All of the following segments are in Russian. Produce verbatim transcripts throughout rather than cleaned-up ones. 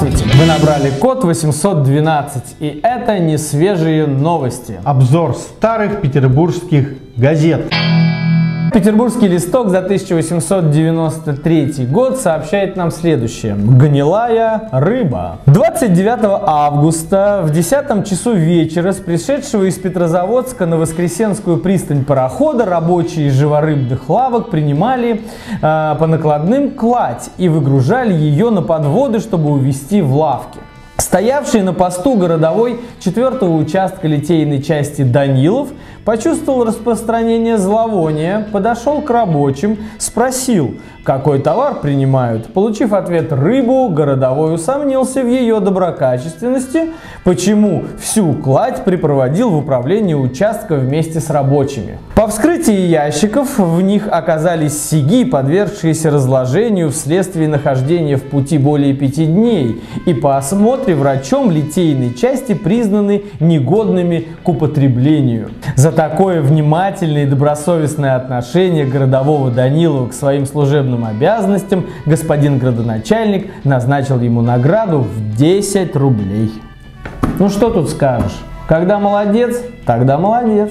Здравствуйте! Вы набрали код восемьсот двенадцать, и это не свежие новости. Обзор старых петербургских газет. Петербургский листок за тысяча восемьсот девяносто третий год сообщает нам следующее. Гнилая рыба. двадцать девятого августа в десятом часу вечера с пришедшего из Петрозаводска на Воскресенскую пристань парохода рабочие живорыбных лавок принимали э, по накладным кладь и выгружали ее на подводы, чтобы увезти в лавки. Стоявший на посту городовой четвёртого участка литейной части Данилов почувствовал распространение зловония, подошел к рабочим, спросил, какой товар принимают. Получив ответ рыбу, городовой усомнился в ее доброкачественности, почему всю кладь припроводил в управление участка вместе с рабочими. По вскрытии ящиков в них оказались сиги, подвергшиеся разложению вследствие нахождения в пути более пяти дней, и по осмотре врачом литейной части признаны негодными к употреблению. За такое внимательное и добросовестное отношение городового Данилова к своим служебным обязанностям господин градоначальник назначил ему награду в десять рублей. Ну что тут скажешь? Когда молодец, тогда молодец.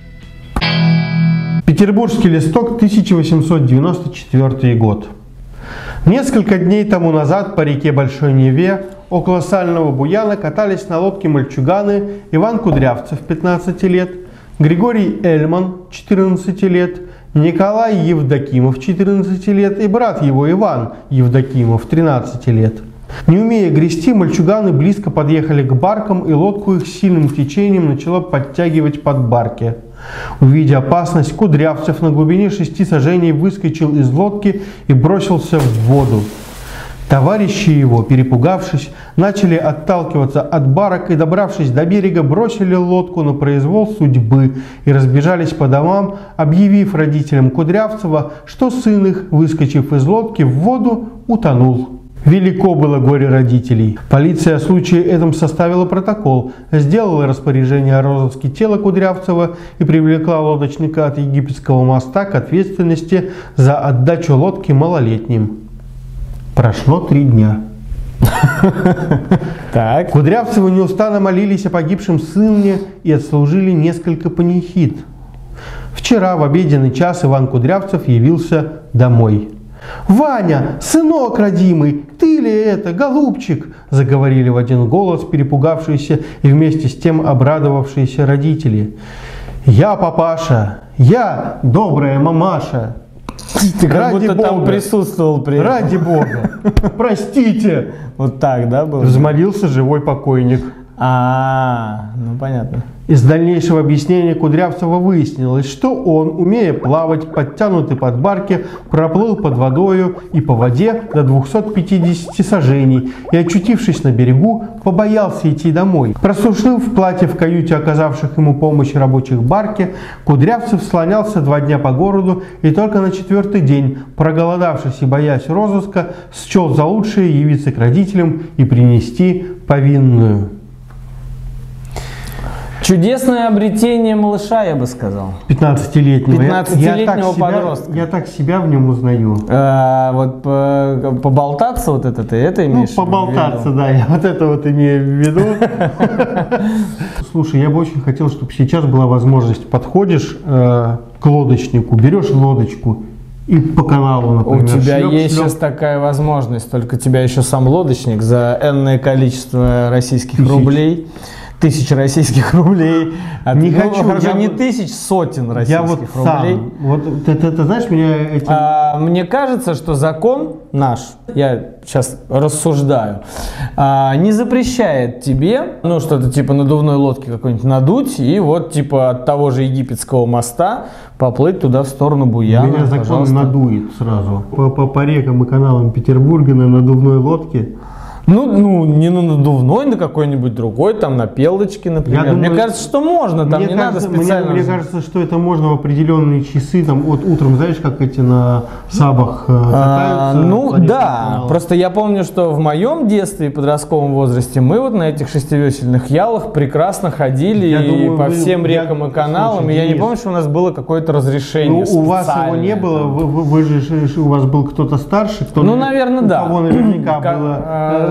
Петербургский листок, тысяча восемьсот девяносто четвёртый год. Несколько дней тому назад по реке Большой Неве около Сального Буяна катались на лодке мальчуганы Иван Кудрявцев, пятнадцати лет, Григорий Эльман, четырнадцати лет, Николай Евдокимов, четырнадцати лет, и брат его Иван Евдокимов, тринадцати лет. Не умея грести, мальчуганы близко подъехали к баркам, и лодку их сильным течением начало подтягивать под барки. Увидя опасность, Кудрявцев на глубине шести саженей выскочил из лодки и бросился в воду. Товарищи его, перепугавшись, начали отталкиваться от барок и, добравшись до берега, бросили лодку на произвол судьбы и разбежались по домам, объявив родителям Кудрявцева, что сын их, выскочив из лодки в воду, утонул. Велико было горе родителей. Полиция о случае этом составила протокол, сделала распоряжение о розыске тела Кудрявцева и привлекла лодочника от Египетского моста к ответственности за отдачу лодки малолетним. Прошло три дня. Так. Кудрявцевы неустанно молились о погибшем сыне и отслужили несколько панихид. Вчера в обеденный час Иван Кудрявцев явился домой. «Ваня, сынок родимый, ты ли это, голубчик?» – заговорили в один голос перепугавшиеся и вместе с тем обрадовавшиеся родители. «Я, папаша, я, добрая мамаша». Ты как ради будто Бога, там присутствовал при этом. Ради Бога, простите. Вот так, да, было? Взмолился живой покойник. А, ну понятно. Из дальнейшего объяснения Кудрявцева выяснилось, что он, умея плавать, подтянутый под барки, проплыл под водою и по воде до двухсот пятидесяти саженей и, очутившись на берегу, побоялся идти домой. Просушив платье в каюте оказавших ему помощь рабочих барки, Кудрявцев слонялся два дня по городу и только на четвертый день, проголодавшись и боясь розыска, счел за лучшее явиться к родителям и принести повинную. Чудесное обретение малыша, я бы сказал. пятнадцатилетнего. пятнадцатилетнего подростка. Я так себя в нем узнаю. А, вот по, поболтаться вот это ты это имеешь? Ну, поболтаться, да, я вот это вот имею в виду. Слушай, я бы очень хотел, чтобы сейчас была возможность, подходишь э, к лодочнику, берешь лодочку и по каналу, например. У тебя шлеп, есть шлеп. сейчас такая возможность, только тебя еще сам лодочник за энное количество российских Тысяч. рублей. Тысяч российских рублей. А не ты, хочу. Ну, Я не вот, тысяч, сотен российских я вот рублей. Сам, вот ты, ты, ты знаешь, меня этим... А, мне кажется, что закон наш, я сейчас рассуждаю, а, не запрещает тебе, ну, что-то типа надувной лодки какой-нибудь надуть и вот типа от того же Египетского моста поплыть туда в сторону Буяна. Меня закон пожалуйста. надует сразу. По, по, по рекам и каналам Петербурга на надувной лодке. Ну, ну, не на надувной, на какой-нибудь другой, там на пелочке, например. Думаю, мне кажется, что можно, там мне не кажется, надо специально. Мне, мне кажется, что это можно в определенные часы, там, вот утром, знаешь, как эти на сабах э, катаются. А, ну да, каналах. просто я помню, что в моем детстве и подростковом возрасте мы вот на этих шестивесельных ялах прекрасно ходили Я и думаю, по вы- всем я- рекам и каналам, слушай, и я не Денис, помню, что у нас было какое-то разрешение. Ну, у вас его специальное не было, там. вы, вы, вы же, у вас был кто-то старше, кто, Ну, наверное, у да. кого наверняка Как, было э,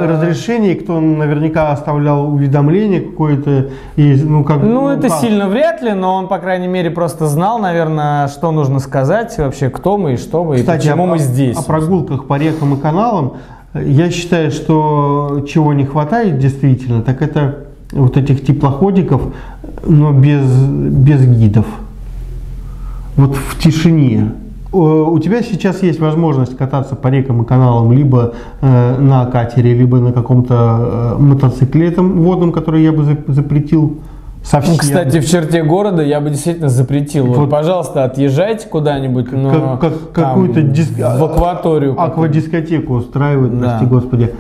э, разрешение, кто наверняка оставлял уведомление какое-то. И, ну, как, ну, это как? сильно вряд ли, но он, по крайней мере, просто знал, наверное, что нужно сказать, вообще, кто мы и что мы, Кстати, и почему о, мы здесь. О прогулках по рекам и каналам. Я считаю, что чего не хватает действительно, так это вот этих теплоходиков, но без, без гидов. Вот в тишине. У тебя сейчас есть возможность кататься по рекам и каналам либо э, на катере, либо на каком-то э, мотоцикле этом водном, который я бы запретил совсем. Кстати, в черте города я бы действительно запретил. Вот, вот пожалуйста, отъезжайте куда-нибудь, но как, как, какую-то диск... в акваторию. Аквадискотеку устраивают, да. Прости господи.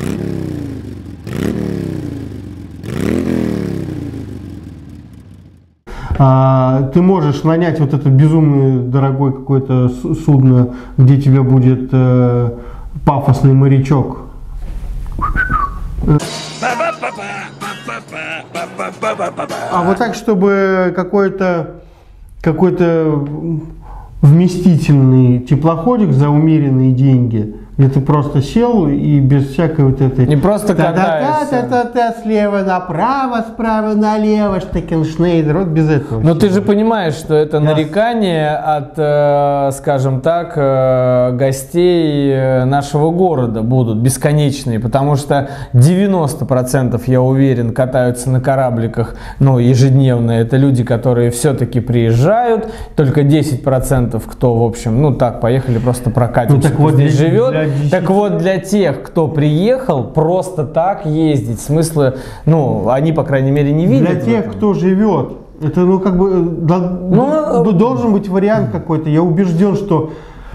А, ты можешь нанять вот это безумное дорогое какое-то судно, где тебя будет э, пафосный морячок. А вот так, чтобы какой-то какой-то вместительный теплоходик за умеренные деньги, где ты просто сел и без всякой вот этой... Не просто катаешься. Та-та-та-та-та, слева направо, справа налево, Штекеншнейдер, вот без этого. Но ты же понимаешь, что это нарекание от, э, скажем так, э, гостей нашего города будут бесконечные, потому что девяносто процентов, я уверен, катаются на корабликах, ну, ежедневно. Это люди, которые все-таки приезжают, только десять процентов, кто, в общем, ну, так, поехали просто прокатиться, ну, так вот здесь для, живет. Для так вот, для тех, кто приехал, просто так ездить, смысла, ну, они, по крайней мере, не видят. Для тех, кто живет, это, ну, как бы, да, ну, должен быть вариант какой-то. Я убежден, что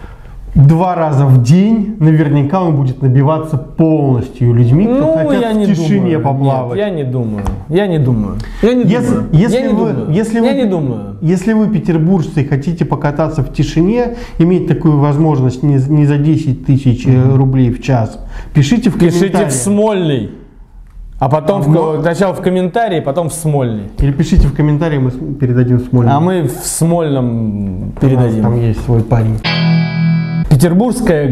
два раза в день наверняка он будет набиваться полностью людьми, кто ну, хотят я в не тишине думаю. поплавать. Нет, я не думаю. Я не думаю. Я не если, думаю. Если я не вы, думаю. Если я вы, не думаю. Если вы, петербуржцы, хотите покататься в тишине, иметь такую возможность не, не за десять тысяч mm-hmm. рублей в час, пишите в комментариях. Пишите в Смольный. А потом, а в, сначала в комментарии, потом в Смольный. Или пишите в комментарии, мы передадим в Смольный. А мы в Смольном передадим. Там есть свой парень. Петербургская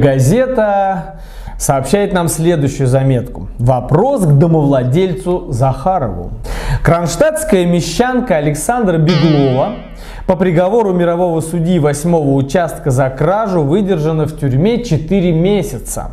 газета сообщает нам следующую заметку. Вопрос к домовладельцу Захарову. Кронштадтская мещанка Александра Беглова по приговору мирового судьи восьмого участка за кражу выдержана в тюрьме четыре месяца.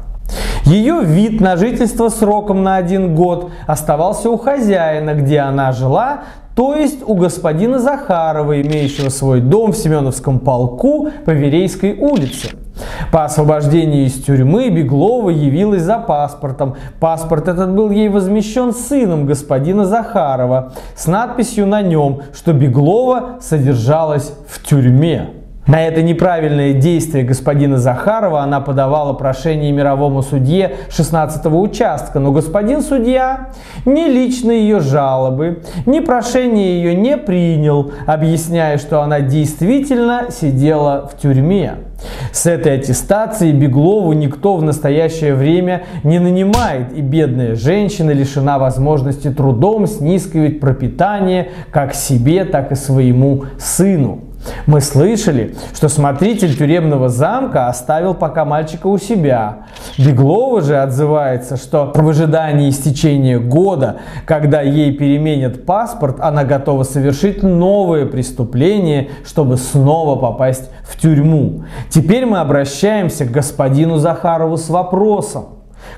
Ее вид на жительство сроком на один год оставался у хозяина, где она жила, то есть у господина Захарова, имеющего свой дом в Семеновском полку по Верейской улице. По освобождении из тюрьмы Беглова явилась за паспортом. Паспорт этот был ей возмещен сыном господина Захарова с надписью на нем, что Беглова содержалась в тюрьме. На это неправильное действие господина Захарова она подавала прошение мировому судье шестнадцатого участка, но господин судья ни лично ее жалобы, ни прошение ее не принял, объясняя, что она действительно сидела в тюрьме. С этой аттестацией Беглову никто в настоящее время не нанимает, и бедная женщина лишена возможности трудом снискивать пропитание как себе, так и своему сыну. Мы слышали, что смотритель тюремного замка оставил пока мальчика у себя. Беглова же отзывается, что в ожидании истечения года, когда ей переменят паспорт, она готова совершить новое преступление, чтобы снова попасть в тюрьму. Теперь мы обращаемся к господину Захарову с вопросом.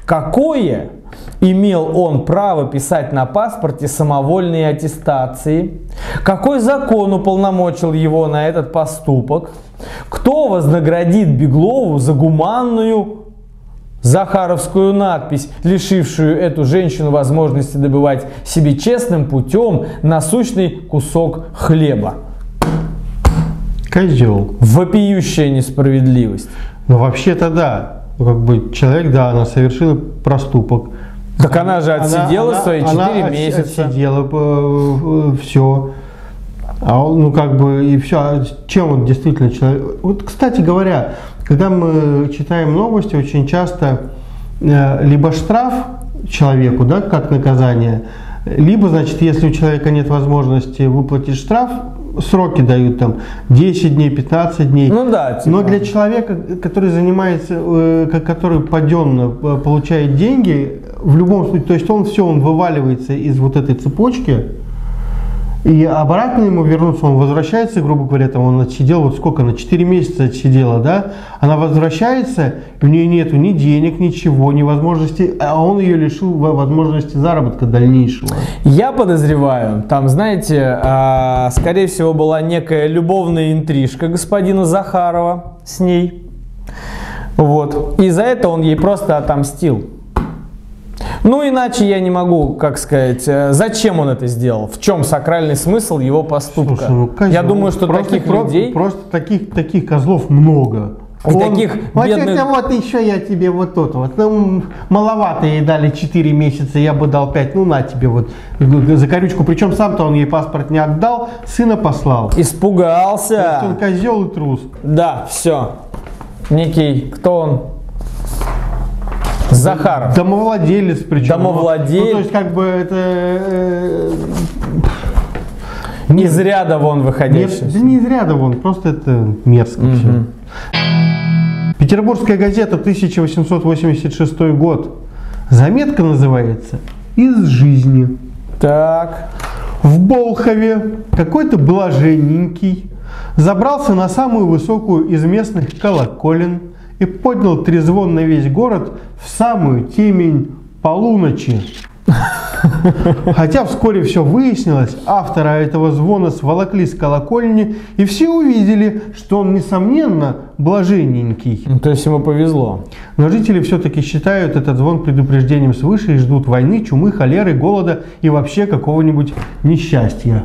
Какое имел он право писать на паспорте самовольные аттестации? Какой закон уполномочил его на этот поступок? Кто вознаградит Беглову за гуманную захаровскую надпись, лишившую эту женщину возможности добывать себе честным путем насущный кусок хлеба? Козел. Вопиющая несправедливость. Ну вообще-то да. Как бы человек, да, она совершила проступок. Так она же отсидела она, свои четыре месяца. Отсидела, все. А он, ну как бы и все. А чем он действительно человек? Вот, кстати говоря, когда мы читаем новости, очень часто э, либо штраф человеку, да, как наказание, либо, значит, если у человека нет возможности выплатить штраф, сроки дают там десять дней, пятнадцать дней. Ну да, типа. Но для человека, который занимается, который паденно получает деньги, в любом случае, то есть он все, он вываливается из вот этой цепочки, и обратно ему вернуться, он возвращается, грубо говоря, там он отсидел, вот сколько, на четыре месяца отсидела, да, она возвращается, у нее нету ни денег, ничего, ни возможности, а он ее лишил возможности заработка дальнейшего. Я подозреваю, там, знаете, а, скорее всего, была некая любовная интрижка господина Захарова с ней, вот, и за это он ей просто отомстил. Ну, иначе я не могу, как сказать, зачем он это сделал, в чем сакральный смысл его поступка. Слушай, ну, козел, я думаю, что просто, таких про, людей... Просто таких, таких козлов много. И он, таких вот бедных... это вот еще я тебе вот то вот. Ну, маловато ей дали четыре месяца, я бы дал пять. Ну, на тебе вот за корючку. Причем сам-то он ей паспорт не отдал, сына послал. Испугался. То есть он козел и трус. Да, все. Некий, кто он? Захаров. Домовладелец причем. Домовладелец. Ну, то есть как бы это... Э, из ряда вон выходящий. Да не из ряда вон, просто это мерзко угу. все. Петербургская газета, тысяча восемьсот восемьдесят шестой год. Заметка называется «Из жизни». Так. В Болхове какой-то блаженненький забрался на самую высокую из местных колоколен и поднял трезвон на весь город в самую темень полуночи. Хотя вскоре все выяснилось, автора этого звона сволокли с колокольни, и все увидели, что он, несомненно, блаженненький. Ну, то есть ему повезло. Но жители все-таки считают этот звон предупреждением свыше и ждут войны, чумы, холеры, голода и вообще какого-нибудь несчастья.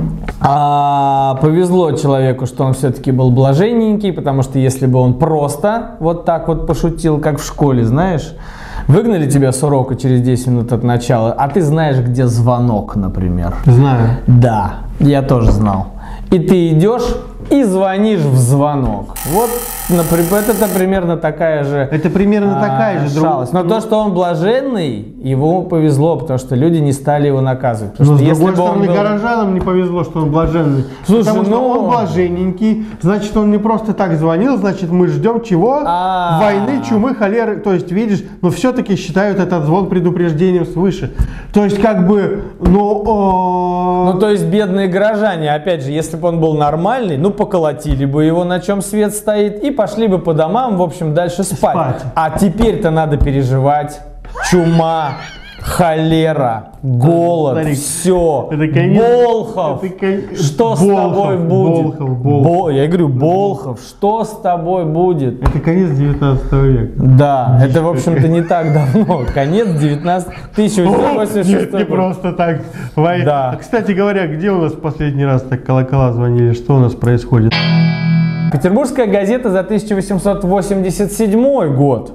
А повезло человеку, что он все-таки был блаженненький, потому что если бы он просто вот так вот пошутил, как в школе, знаешь, выгнали тебя с урока через десять минут от начала, а ты знаешь, где звонок, например. Знаю. Да, я тоже знал. И ты идешь и звонишь в звонок. Вот, например, это примерно такая же Это примерно а, такая же шалость. Но ну, то, что он блаженный, ему повезло, потому что люди не стали его наказывать. Потому Но что с если другой бы стороны, был... горожанам не повезло, что он блаженный. Слушай, потому что ну... он блаженненький, значит, он не просто так звонил, значит, мы ждем чего? А-а-а. Войны, чумы, холеры. То есть, видишь, но все-таки считают этот звон предупреждением свыше. То есть, как бы, ну... О... Ну, то есть, бедные горожане, опять же, если бы он был нормальный, ну, поколотили бы его, на чем свет стоит, и пошли бы по домам, в общем, дальше спать. спать. А теперь-то надо переживать. Чума, холера, голод, Старик, все. Это конец, Болхов. Это кон... Что Болхов, с тобой будет? Болхов, Болхов. Бо... Я говорю, Болхов, что с тобой будет? Это конец девятнадцатого века. Да, Дичь это, в общем-то, не так давно. Конец девятнадцатого, тысяча восемьсот восемьдесят шестого. Нет, не просто так. Да. Кстати говоря, где у нас в последний раз так колокола звонили? Что у нас происходит? Петербургская газета за тысяча восемьсот восемьдесят седьмой год.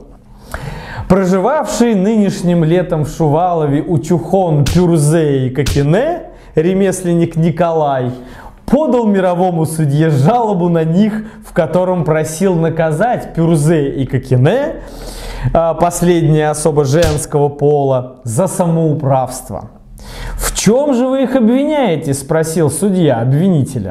Проживавший нынешним летом в Шувалове у Чухон Пюрзе и Кокине ремесленник Николай подал мировому судье жалобу на них, в котором просил наказать Пюрзе и Кокине, последняя особа женского пола, за самоуправство. «В чем же вы их обвиняете?» – спросил судья обвинителя.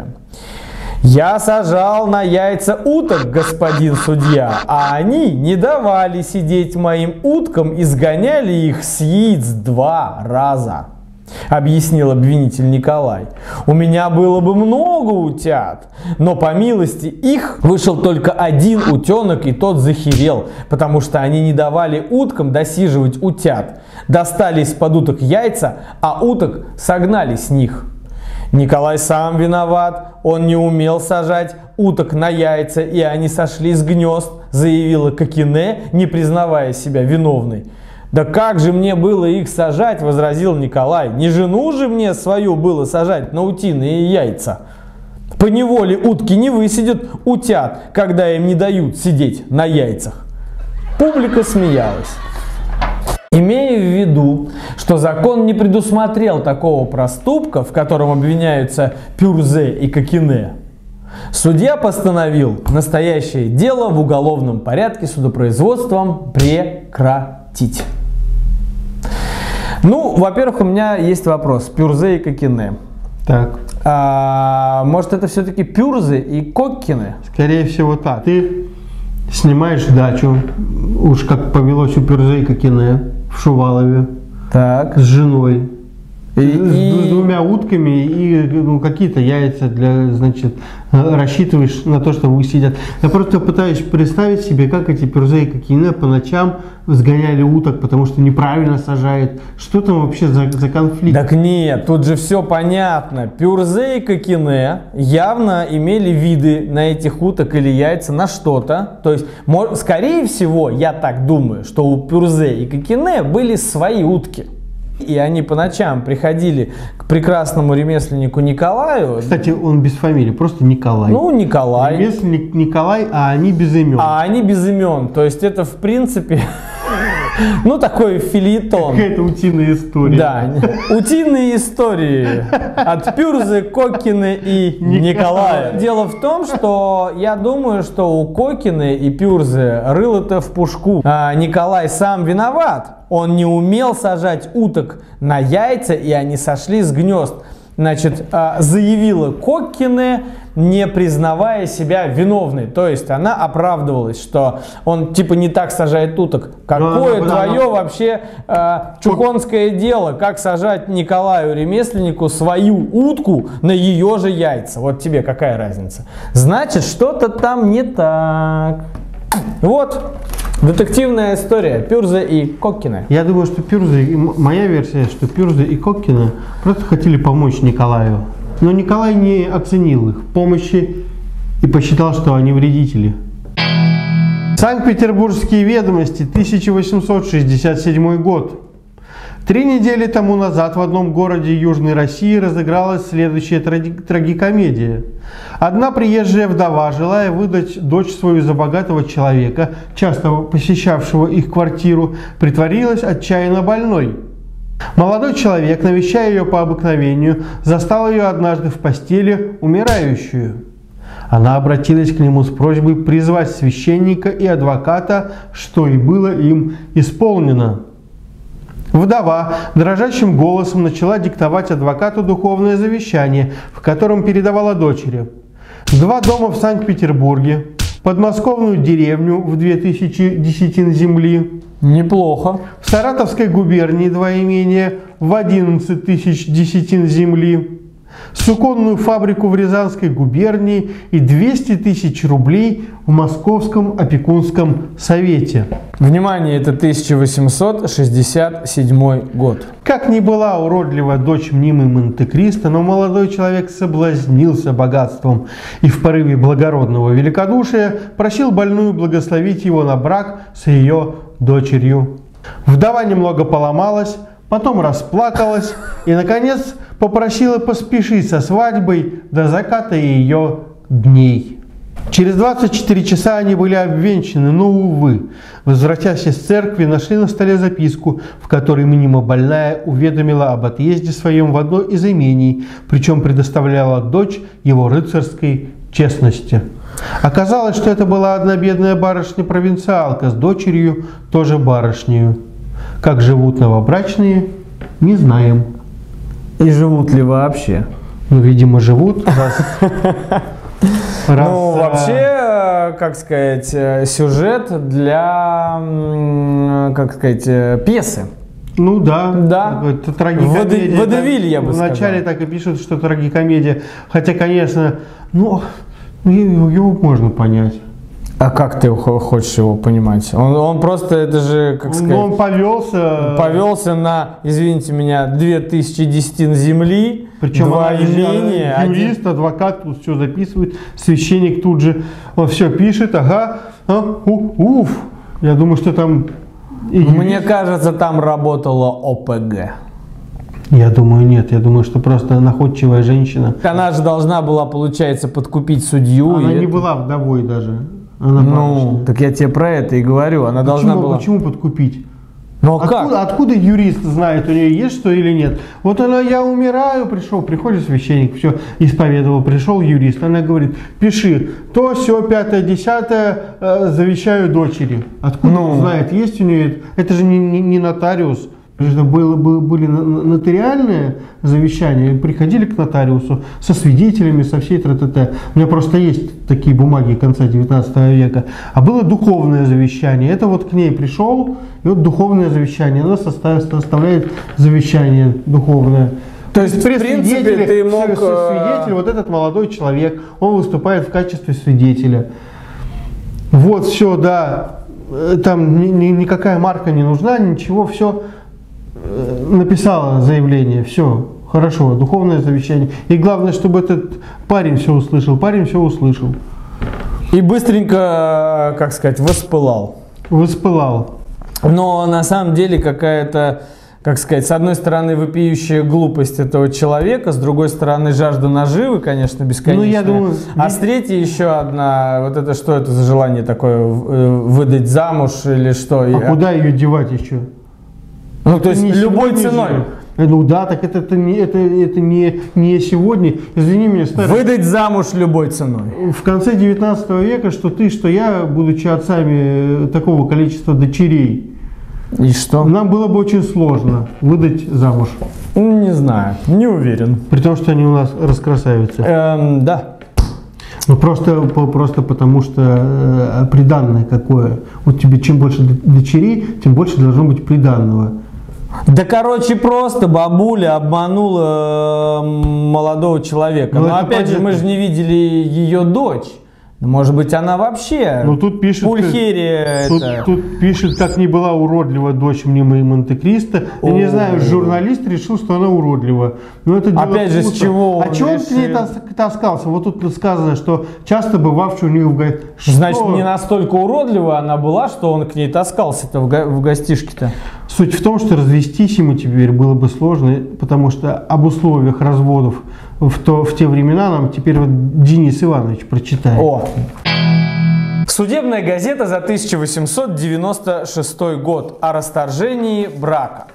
«Я сажал на яйца уток, господин судья, а они не давали сидеть моим уткам и сгоняли их с яиц два раза», — объяснил обвинитель Николай. «У меня было бы много утят, но по милости их вышел только один утенок, и тот захерел, потому что они не давали уткам досиживать утят, достали из-под уток яйца, а уток согнали с них». Николай сам виноват, он не умел сажать уток на яйца, и они сошли с гнезд, заявила Кокине, не признавая себя виновной. «Да как же мне было их сажать?» – возразил Николай. «Не жену же мне свою было сажать на утиные яйца. Поневоле утки не высидят утят, когда им не дают сидеть на яйцах». Публика смеялась. Имея в виду, что закон не предусмотрел такого проступка, в котором обвиняются Пюрзе и Кокине, судья постановил настоящее дело в уголовном порядке судопроизводством прекратить. Ну, во-первых, у меня есть вопрос. Пюрзе и Кокине. Так. А, может, это все-таки Пюрзе и Кокине? Скорее всего так. Ты снимаешь дачу, уж как повелось у Пюрзе и Кокине, в в Шувалове Так. с женой. И, С, и- с двумя утками и ну, какие-то яйца для, значит, рассчитываешь на то, что вы сидят. Я просто пытаюсь представить себе, как эти Пюрзе и Кокине по ночам сгоняли уток, потому что неправильно сажают. Что там вообще за, за конфликт? Так нет, тут же все понятно. Пюрзе и Кокине явно имели виды на этих уток или яйца на что-то. То есть, мо- скорее всего, я так думаю, что у Пюрзе и Кокине были свои утки. И они по ночам приходили к прекрасному ремесленнику Николаю. Кстати, он без фамилии, просто Николай. Ну, Николай. Ремесленник Николай, а они без имен. А они без имен. То есть это, в принципе, ну, такой фельетон. Какая-то утиная история. Да, утиные истории от Пюрзы, Кокины и Николая. Дело в том, что я думаю, что у Кокины и Пюрзы рыло-то в пушку. А Николай сам виноват. Он не умел сажать уток на яйца, и они сошли с гнезд. Значит, а, заявила Кокине, не признавая себя виновной. То есть она оправдывалась, что он типа не так сажает уток. Какое Ну, твое ну, вообще э, чухонское дело, как сажать Николаю ремесленнику свою утку на ее же яйца? Вот тебе какая разница? Значит, что-то там не так. Вот, детективная история Пюрзе и Кокине. Я думаю, что Пюрзе, и м- моя версия, что Пюрзе и Кокина просто хотели помочь Николаю. Но Николай не оценил их помощи и посчитал, что они вредители. Санкт-Петербургские ведомости, тысяча восемьсот шестьдесят седьмой год. Три недели тому назад в одном городе Южной России разыгралась следующая траги- трагикомедия. Одна приезжая вдова, желая выдать дочь свою за богатого человека, часто посещавшего их квартиру, притворилась отчаянно больной. Молодой человек, навещая ее по обыкновению, застал ее однажды в постели умирающую. Она обратилась к нему с просьбой призвать священника и адвоката, что и было им исполнено. Вдова дрожащим голосом начала диктовать адвокату духовное завещание, в котором передавала дочери два дома в Санкт-Петербурге, подмосковную деревню в две тысячи десятин земли, Неплохо. в Саратовской губернии два имения в одиннадцать тысяч десятин земли, суконную фабрику в Рязанской губернии и двести тысяч рублей в Московском опекунском совете. Внимание, это тысяча восемьсот шестьдесят седьмой год. Как ни была уродлива дочь мнимой Монте-Кристо, но молодой человек соблазнился богатством и в порыве благородного великодушия просил больную благословить его на брак с ее дочерью. Вдова немного поломалась, потом расплакалась и, наконец, попросила поспешить со свадьбой до заката ее дней. Через двадцать четыре часа они были обвенчаны, но, увы, возвратясь из церкви, нашли на столе записку, в которой мнимо больная уведомила об отъезде своем в одно из имений, причем предоставляла дочь его рыцарской честности. Оказалось, что это была одна бедная барышня-провинциалка с дочерью, тоже барышнею. Как живут новобрачные, не знаем. И живут ли вообще? Ну, видимо, живут. Раз, раз, Ну, а, вообще, э, как сказать, э, сюжет для, м, как сказать, э, пьесы. Ну да. Да. Это трагикомедия. Воде- водевиль, я бы Вначале сказал. так и пишут, что трагикомедия. Хотя, конечно, ну, его, его можно понять. А как ты хо- хочешь его понимать? Он, он просто, это же, как сказать, Но он повелся. повелся на, извините меня, две тысячи десятин земли, Причем два она, имения, один- юрист, адвокат тут все записывает, священник тут же он все пишет, ага, а, у, уф. Я думаю, что там и Мне кажется, там работала О П Г. Я думаю, нет. Я думаю, что просто находчивая женщина. Она же должна была, получается, подкупить судью. Она и не это- была вдовой даже. Она Ну, барышня. так я тебе про это и говорю. Она должна Почему, была... почему подкупить? Ну а как? Откуда, откуда юрист знает, у нее есть что или нет? Вот она, я умираю, пришел, приходит священник, все, исповедовал, пришел юрист, она говорит, пиши, то, все, пятое, десятое, э, завещаю дочери. Откуда Ну. он знает, есть у нее, это же не, не- не нотариус, Это было, было, были нотариальные завещания, приходили к нотариусу со свидетелями, со всей тра-та-та. У меня просто есть такие бумаги конца девятнадцатого века. А было духовное завещание. Это вот к ней пришел, и вот духовное завещание. Она составит, составляет завещание духовное. То есть, в принципе, ты мог... Свидетель, вот этот молодой человек, он выступает в качестве свидетеля. Вот, все, да, там ни, ни, никакая марка не нужна, ничего, все. Написала заявление, все, хорошо, духовное завещание. И главное, чтобы этот парень все услышал. Парень все услышал. И быстренько, как сказать, воспылал. Воспылал. Но на самом деле какая-то, как сказать, с одной стороны вопиющая глупость этого человека, с другой стороны жажда наживы, конечно, бесконечная. Ну, я думаю, а с третьей еще одна, вот это что это за желание такое, выдать замуж или что? А я... куда ее девать еще? Ну, то есть любой ценой. Же. Ну да, так это, это, не, это, это не, не сегодня. Извини меня, старый. Выдать замуж любой ценой. В конце девятнадцатого века, что ты, что я, будучи отцами такого количества дочерей, и что? Нам было бы очень сложно выдать замуж. Не знаю, не уверен. При том, что они у нас раскрасавицы. Эм, да. Ну просто, просто потому что э, приданное какое. Вот тебе чем больше дочерей, тем больше должно быть приданного. Да, короче, просто бабуля обманула молодого человека. Но, Но опять же, мы же не видели ее дочь. Может быть, она вообще ну, тут пишет, пульхерия. Тут, тут пишет, как не была уродлива дочь мнимой Монте-Кристо. Я не знаю, журналист решил, что она уродлива. Но это опять же, с чего А чего он к ней таскался? Вот тут сказано, что часто бывавший у нее в гостишке. Значит, не настолько уродлива она была, что он к ней таскался-то в гостишке-то. Суть в том, что развестись ему теперь было бы сложно, потому что об условиях разводов в, то, в те времена нам теперь вот Денис Иванович прочитает. О. Судебная газета за тысяча восемьсот девяносто шестой год о расторжении брака.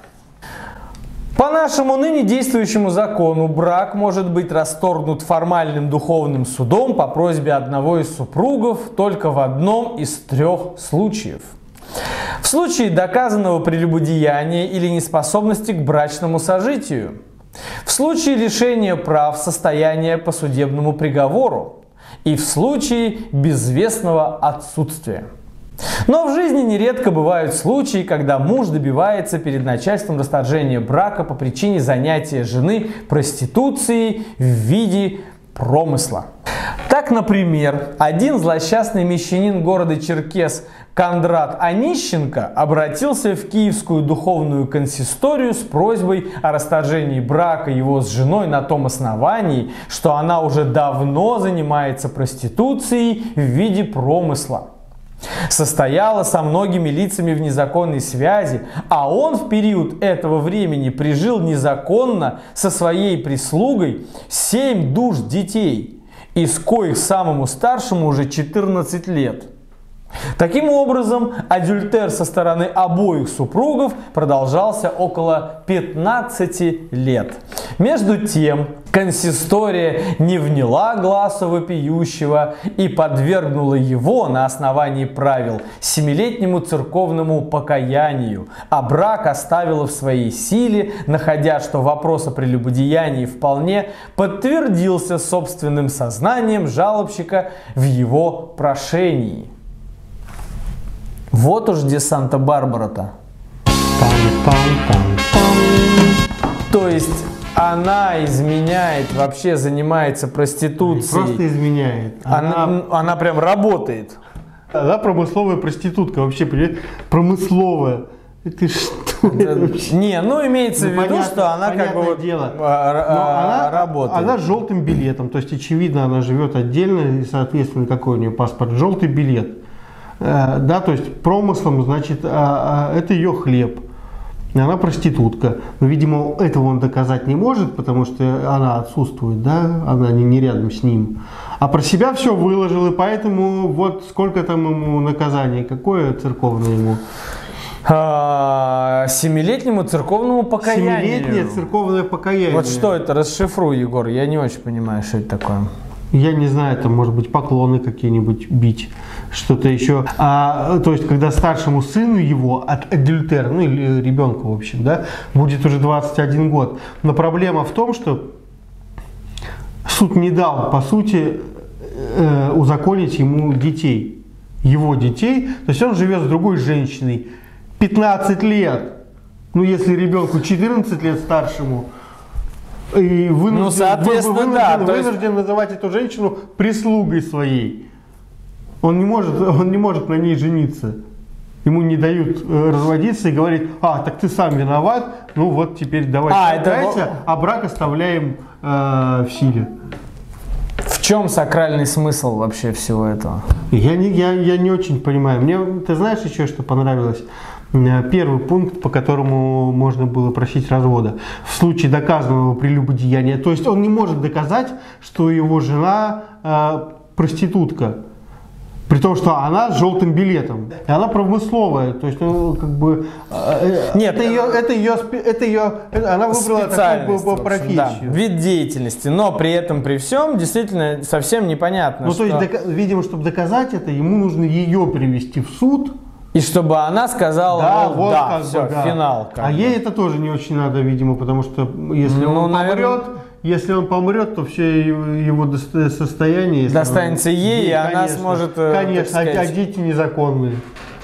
По нашему ныне действующему закону брак может быть расторгнут формальным духовным судом по просьбе одного из супругов только в одном из трех случаев. В случае доказанного прелюбодеяния или неспособности к брачному сожитию. В случае лишения прав состояния по судебному приговору. И в случае безвестного отсутствия. Но в жизни нередко бывают случаи, когда муж добивается перед начальством расторжения брака по причине занятия жены проституцией в виде промысла. Так, например, один злосчастный мещанин города Черкес Кондрат Онищенко обратился в Киевскую духовную консисторию с просьбой о расторжении брака его с женой на том основании, что она уже давно занимается проституцией в виде промысла. Состояла со многими лицами в незаконной связи, а он в период этого времени прижил незаконно со своей прислугой семь душ детей, из коих самому старшему уже четырнадцать лет. Таким образом, адюльтер со стороны обоих супругов продолжался около пятнадцати лет. Между тем, консистория не вняла гласу вопиющего и подвергнула его на основании правил семилетнему церковному покаянию, а брак оставила в своей силе, находя, что вопрос о прелюбодеянии вполне подтвердился собственным сознанием жалобщика в его прошении. Вот уж где Санта-Барбара-то. То есть она изменяет, вообще занимается проституцией. Не просто изменяет. Она, она, она прям работает. Она промысловая проститутка. Вообще, привет, промысловая. Это что? Не, ну имеется ну, в виду, понятно, что она как бы вот дело. А, она, работает. Она с желтым билетом. То есть, очевидно, она живет отдельно. И, соответственно, какой у нее паспорт? Желтый билет. Да, то есть промыслом, значит, это ее хлеб. Она проститутка. Но, видимо, этого он доказать не может, потому что она отсутствует, да, она не, не рядом с ним. А про себя все выложил, и поэтому вот сколько там ему наказаний, какое церковное ему? А, семилетнему церковному покаянию. Семилетнее церковное покаяние. Вот что это? Расшифруй, Егор, я не очень понимаю, что это такое. Я не знаю, там может быть поклоны какие-нибудь бить, что-то еще. А, то есть, когда старшему сыну его от адюльтера, ну или ребенку, в общем, да, будет уже двадцать один год. Но проблема в том, что суд не дал, по сути, э, узаконить ему детей, его детей. То есть он живет с другой женщиной пятнадцать лет. Ну, если ребенку четырнадцать лет старшему, и вынужден, ну, соответственно, вынужден, да, вынужден есть... называть эту женщину прислугой своей. Он не может, он не может на ней жениться. Ему не дают э, разводиться и говорить: а, так ты сам виноват, ну вот теперь давай а, это... это... а брак оставляем э, в силе. В чем сакральный смысл вообще всего этого? Я не, я, я не очень понимаю. Мне, ты знаешь, еще что понравилось? Первый пункт, по которому можно было просить развода. В случае доказанного прелюбодеяния. То есть он не может доказать, что его жена э, проститутка. При том, что она с желтым билетом. И она промысловая. То есть, ну, как бы... Э, Нет, это ее, это ее, это ее, она выбрала такую профессию. Да, вид деятельности. Но при этом, при всем, действительно совсем непонятно. Ну, что... то есть, видимо, чтобы доказать это, ему нужно ее привести в суд. И чтобы она сказала, да, ну, вот да, как все, бы, да. финал. А бы. Ей это тоже не очень надо, видимо, потому что если ну, он наверное... помрет, если он помрет, то все его состояние достанется он... ей, и она сможет. Конечно, а, а дети незаконные.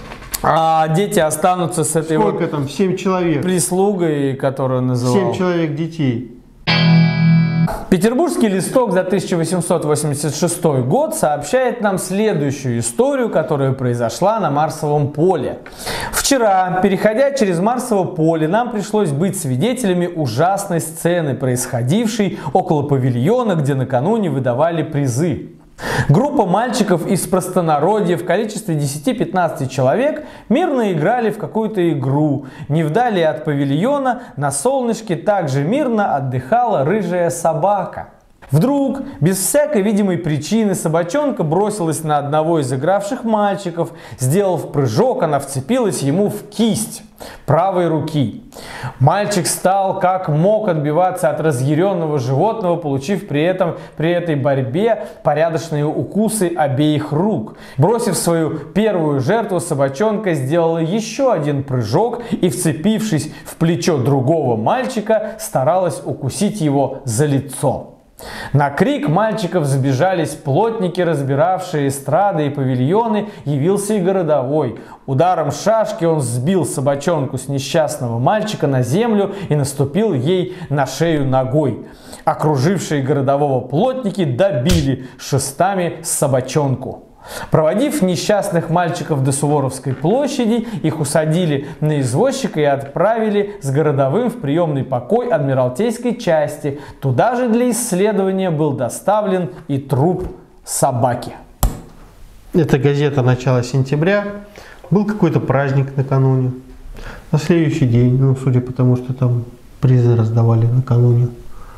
А дети останутся с этой Сколько вот там? Семь человек. Прислугой, которую называл. Семь человек детей. Петербургский листок за тысяча восемьсот восемьдесят шестой год сообщает нам следующую историю, которая произошла на Марсовом поле. Вчера, переходя через Марсово поле, нам пришлось быть свидетелями ужасной сцены, происходившей около павильона, где накануне выдавали призы. Группа мальчиков из простонародья в количестве десяти-пятнадцати человек мирно играли в какую-то игру. Невдали от павильона на солнышке также мирно отдыхала рыжая собака. Вдруг, без всякой видимой причины, собачонка бросилась на одного из игравших мальчиков. Сделав прыжок, она вцепилась ему в кисть правой руки. Мальчик стал как мог отбиваться от разъяренного животного, получив при этом при этой борьбе порядочные укусы обеих рук. Бросив свою первую жертву, собачонка сделала еще один прыжок и, вцепившись в плечо другого мальчика, старалась укусить его за лицо. На крик мальчиков сбежались плотники, разбиравшие эстрады и павильоны. Явился и городовой. Ударом шашки он сбил собачонку с несчастного мальчика на землю и наступил ей на шею ногой. Окружившие городового плотники добили шестами собачонку. Проводив несчастных мальчиков до Суворовской площади, их усадили на извозчика и отправили с городовым в приемный покой Адмиралтейской части. Туда же для исследования был доставлен и труп собаки. Это газета начала сентября. Был какой-то праздник накануне. На следующий день, ну, судя по тому, что там призы раздавали накануне.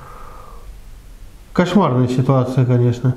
Кошмарная ситуация, конечно.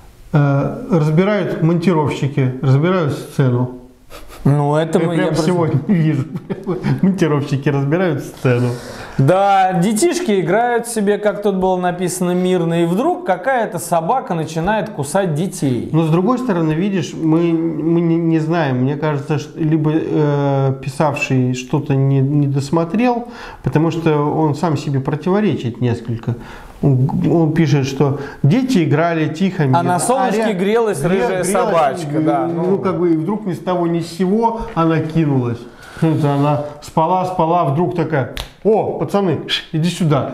Разбирают монтировщики, разбирают сцену. Ну, это я мы прямо я сегодня просто... вижу. Монтировщики разбирают сцену. Да, детишки играют себе, как тут было написано, мирно, и вдруг какая-то собака начинает кусать детей. Но с другой стороны, видишь, мы, мы не, не знаем. Мне кажется, что либо э, писавший что-то не, не досмотрел, потому что он сам себе противоречит несколько. Он, он пишет, что дети играли тихо, мирно. А на солнышке а грелась гре, рыжая грелась, собачка. Да, ну, ну, как бы, и вдруг ни с того ни с сего она кинулась. Она спала, спала, вдруг такая: о, пацаны, иди сюда.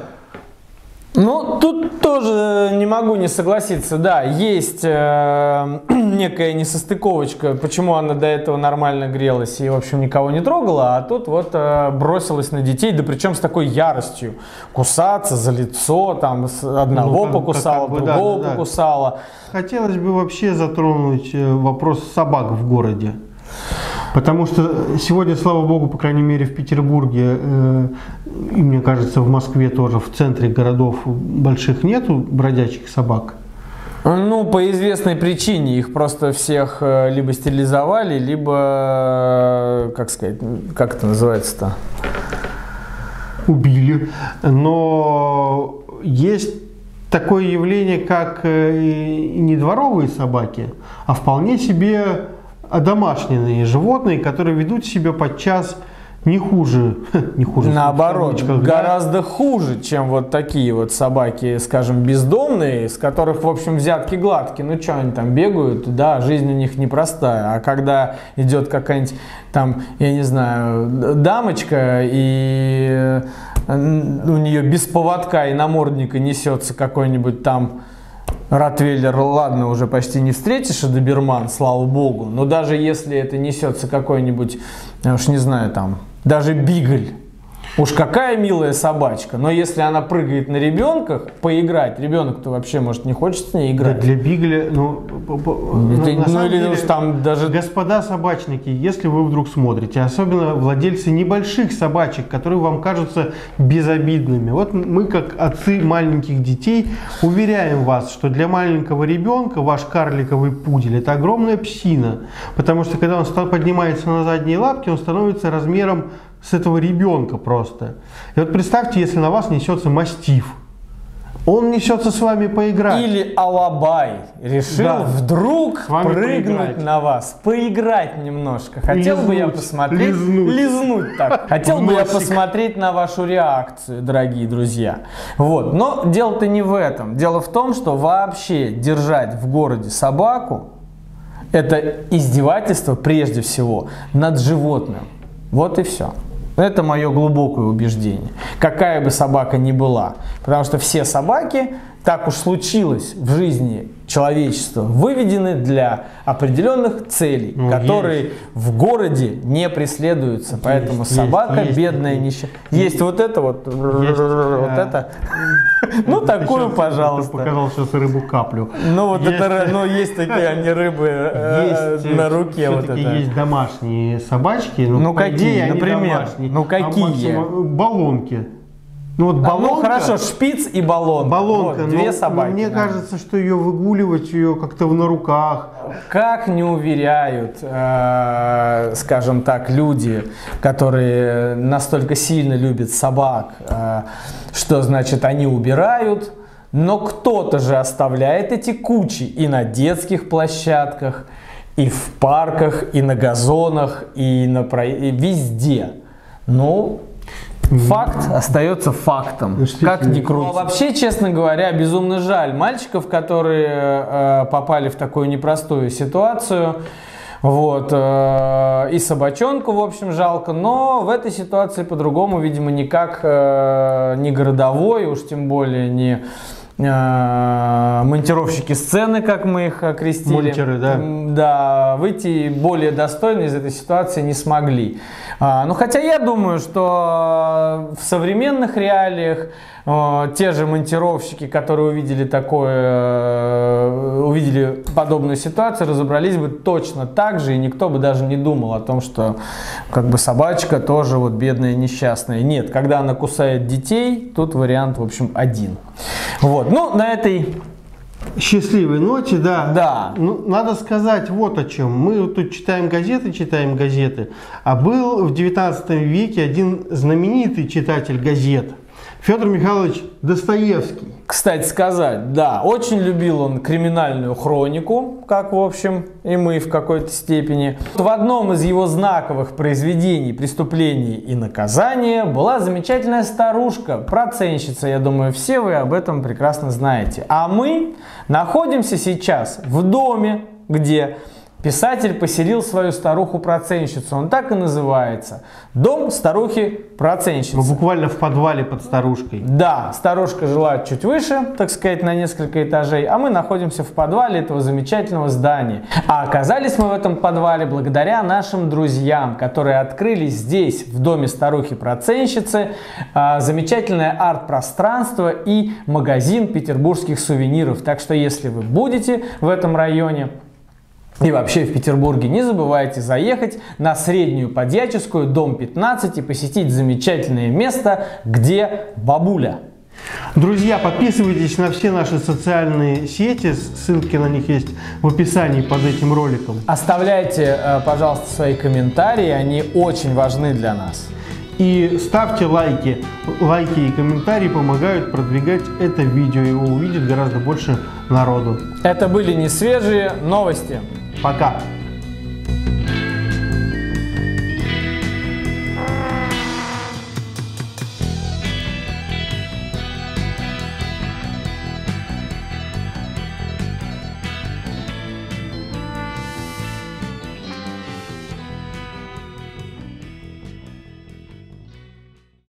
Ну, тут тоже не могу не согласиться. Да, есть э, некая несостыковочка, почему она до этого нормально грелась и, в общем, никого не трогала, а тут вот э, бросилась на детей, да причем с такой яростью. Кусаться за лицо, там, с одного ну, покусала, как, как бы, другого да, да, покусала. Хотелось бы вообще затронуть вопрос собак в городе. Потому что сегодня, слава богу, по крайней мере в Петербурге, э, и мне кажется в Москве тоже, в центре городов больших нету бродячих собак. Ну, по известной причине. Их просто всех либо стерилизовали, либо, как сказать, как это называется-то? Убили. Но есть такое явление, как не дворовые собаки, а вполне себе одомашненные животные, которые ведут себя подчас не хуже, не хуже. Наоборот, гораздо хуже, чем вот такие вот собаки, скажем, бездомные, с которых, в общем, взятки гладкие. Ну, что они там бегают, да, жизнь у них непростая. А когда идет какая-нибудь там, я не знаю, дамочка, и у нее без поводка и намордника несется какой-нибудь там ротвейлер, ладно, уже почти не встретишь, и доберман, слава богу. Но даже если это несется какой-нибудь, я уж не знаю, там, даже бигль. Уж какая милая собачка. Но если она прыгает на ребенках, поиграть, ребенок-то вообще, может, не хочет с ней играть. Да, для бигля, ну, Это, на ну или деле, уж там даже... Господа собачники, если вы вдруг смотрите, особенно владельцы небольших собачек, которые вам кажутся безобидными. Вот мы, как отцы маленьких детей, уверяем вас, что для маленького ребенка ваш карликовый пудель — это огромная псина. Потому что когда он поднимается на задние лапки, он становится размером с этого ребенка просто. И вот представьте, если на вас несется мастиф. Он несется с вами поиграть. Или алабай решил да. вдруг прыгнуть поиграть. на вас, поиграть немножко. Хотел лизнуть, бы я посмотреть, лизнуть, лизнуть так. Хотел бы я посмотреть на вашу реакцию, дорогие друзья. Вот. Но дело-то не в этом. Дело в том, что вообще держать в городе собаку — это издевательство прежде всего над животным. Вот и все. Это мое глубокое убеждение. Какая бы собака ни была. Потому что все собаки, так уж случилось в жизни человечества, выведены для определенных целей, ну, которые есть. в городе не преследуются. Есть, Поэтому есть, собака есть, бедная, нищая. Есть. есть вот это вот. Есть, вот а... это. Ну, такую, пожалуйста. Ты показал сейчас рыбу каплю. Ну, вот это, ну, есть такие они рыбы на руке. Все-таки есть домашние собачки. Ну, какие, например? Ну, какие? Баллонки. Ну, вот баллонка, ну хорошо, шпиц и баллонка. Баллонка, вот, две но, собаки. Но мне наверное. кажется, что ее выгуливать, ее как-то на руках. Как не уверяют, э, скажем так, люди, которые настолько сильно любят собак, э, что значит они убирают, но кто-то же оставляет эти кучи и на детских площадках, и в парках, и на газонах, и, на, и везде. Ну... Факт остается фактом, как ни крути. Вообще, честно говоря, безумно жаль мальчиков, которые э, попали в такую непростую ситуацию. Вот, э, и собачонку, в общем, жалко, но в этой ситуации по-другому, видимо, никак э, не городовой, уж тем более не э, монтировщики сцены, как мы их окрестили. Монтеры, да. Да, выйти более достойно из этой ситуации не смогли. А, ну, хотя я думаю, что в современных реалиях э, те же монтировщики, которые увидели такое, э, увидели подобную ситуацию, разобрались бы точно так же, и никто бы даже не думал о том, что как бы собачка тоже вот бедная, несчастная. Нет, когда она кусает детей, тут вариант, в общем, один. Вот, ну, на этой... счастливой ноте, да. Да. Ну, надо сказать вот о чем. Мы тут читаем газеты, читаем газеты, а был в девятнадцатом веке один знаменитый читатель газет, Федор Михайлович Достоевский. Кстати сказать, да, очень любил он криминальную хронику, как, в общем, и мы в какой-то степени. В одном из его знаковых произведений «Преступление и наказание» была замечательная старушка, процентщица. Я думаю, все вы об этом прекрасно знаете. А мы находимся сейчас в доме, где писатель поселил свою старуху-процентщицу. Он так и называется. Дом старухи-процентщицы. Ну, буквально в подвале под старушкой. Да, старушка жила чуть выше, так сказать, на несколько этажей, а мы находимся в подвале этого замечательного здания. А оказались мы в этом подвале благодаря нашим друзьям, которые открыли здесь, в доме старухи-процентщицы, замечательное арт-пространство и магазин петербургских сувениров. Так что, если вы будете в этом районе, и вообще в Петербурге, не забывайте заехать на Среднюю Подьяческую, дом пятнадцать, и посетить замечательное место, где бабуля. Друзья, подписывайтесь на все наши социальные сети, ссылки на них есть в описании под этим роликом. Оставляйте, пожалуйста, свои комментарии, они очень важны для нас. И ставьте лайки. Лайки и комментарии помогают продвигать это видео. Его увидит гораздо больше народу. Это были несвежие новости. Пока!